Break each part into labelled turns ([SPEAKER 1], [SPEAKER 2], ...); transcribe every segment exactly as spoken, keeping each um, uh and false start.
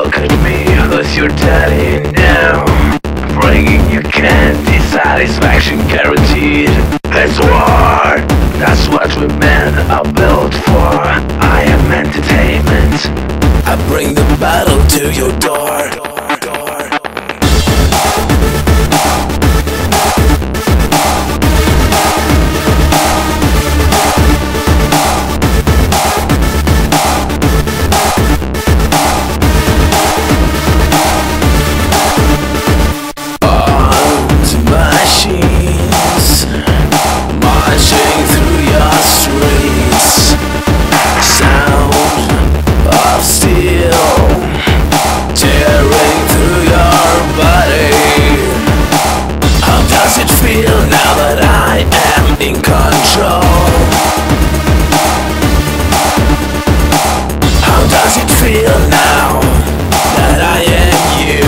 [SPEAKER 1] Look at me, who's your daddy now? Bringing you candy, satisfaction guaranteed. It's war, that's what we men are built for. I am entertainment, I bring the battle to your door. In control. How does it feel now that I am you?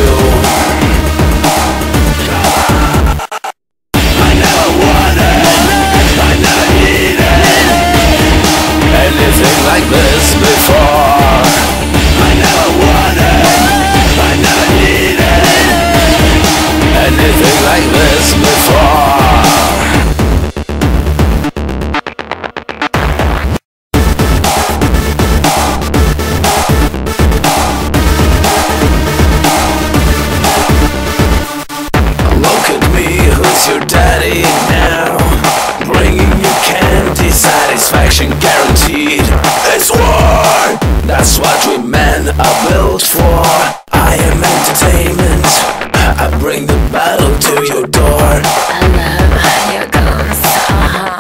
[SPEAKER 1] I never wanted, I never needed anything like this before. I never wanted, I never needed anything like this before. Your daddy now, bringing you candy, satisfaction guaranteed. It's war, that's what we men are built for. I am entertainment, I bring the battle to your door.
[SPEAKER 2] I love your guns, uh-huh.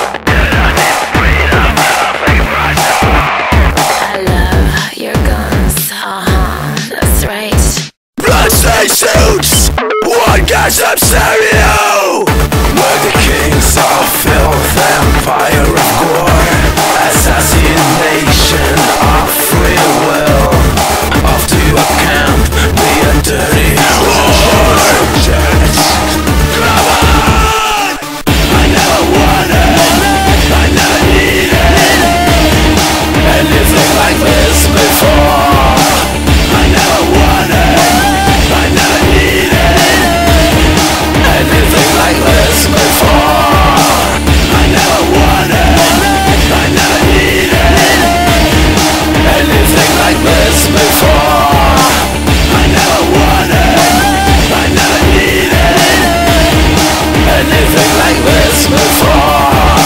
[SPEAKER 2] I love your guns, uh-huh. That's right.
[SPEAKER 1] Bloodstained suits, one gas up stereo. We're the kings of filth, empire of gore, assassination of free will. Off to a camp, be a dirty war. Come on! I never wanted, I never needed anything like this before. I never wanted, I never needed anything like this before. I never wanted, I never needed anything like this before. I never wanted, I never needed anything like this before.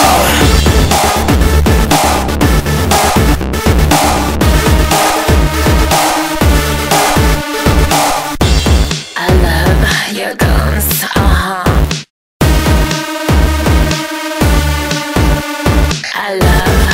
[SPEAKER 2] I love your guns, uh-huh. I love